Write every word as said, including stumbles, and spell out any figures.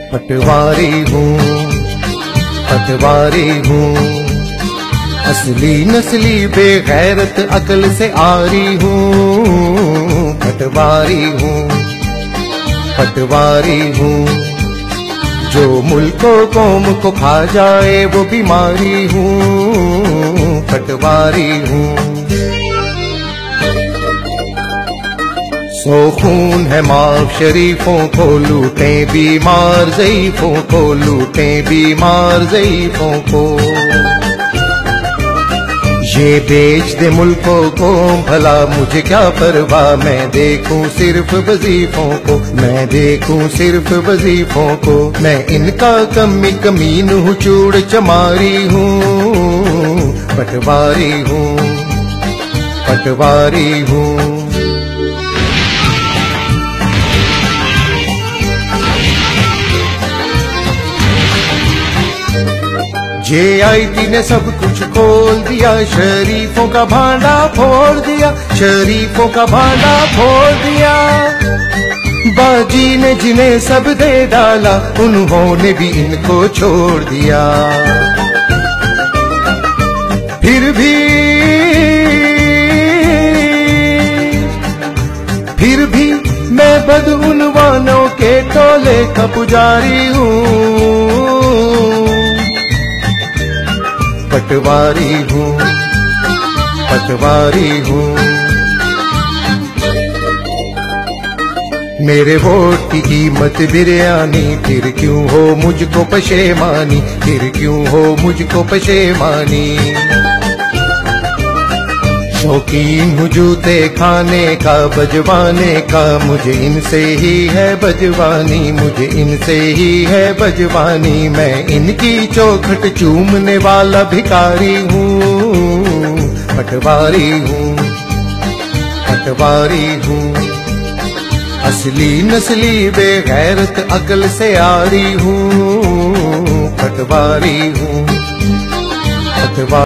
पटवारी हूँ पटवारी हूँ, असली नस्ली बेगैरत अकल से आरी हूँ। पटवारी हूँ पटवारी हूँ, जो मुल्को कौम को खा जाए वो बीमारी हूँ। पटवारी हूँ। सो खून है माफ शरीफों को लूटे बीमार ज़ईफ़ों को, लूटे बीमार ज़ईफ़ों को। ये बेच दे मुल्कों को भला मुझे क्या परवाह, मैं देखूं सिर्फ वजीफों को, मैं देखूं सिर्फ वजीफों को। मैं इनका कमी कमीन हूँ, चूड़ चमारी हूँ। पटवारी हूँ पटवारी हूँ। जे आई टी ने सब कुछ खोल दिया, शरीफों का भांडा फोड़ दिया, शरीफों का भांडा फोड़ दिया। बाजी ने जिन्हें सब दे डाला, उन्होंने भी इनको छोड़ दिया। फिर भी फिर भी मैं बदउनवानों के टोले का पुजारी हूँ। पटवारी हूँ पटवारी हूँ। मेरे वोट की कीमत बिरयानी, फिर क्यों हो मुझको पशेमानी, फिर क्यों हो मुझको पशेमानी। शौकीन हूँ जूते खाने का बजवाने का, मुझे इनसे ही है बजवानी, मुझे इनसे ही है बजवानी। मैं इनकी चौखट चूमने वाला भिखारी हूँ। पटवारी हूँ पटवारी हूँ, असली नस्ली बेगैरत अकल से आरी हूँ। पटवारी हूँ पटवारी।